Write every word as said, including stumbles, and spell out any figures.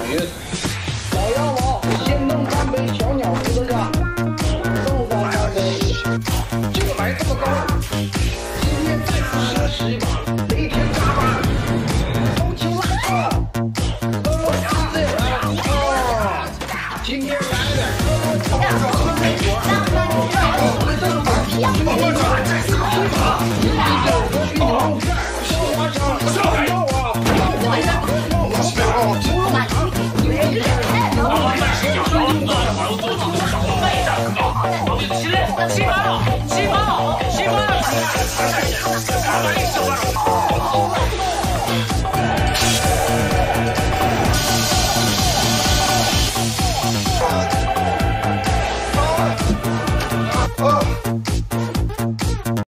云。老杨王先弄三杯小鸟胡子茶，送上三杯，就来这么高。今天再次奢侈一把，雷天加班，风情拉客，俄罗斯这来啊！今天来点俄罗斯炒水果，回正版，我们转这四把，一九和一红片，烧花肠，烧肉啊，烧花肠和肉黄肠，猪肉肠，每天我们是讲到了，做做多少倍的高，起来，起跑，起跑，起跑，干嘛一手啊？Oh!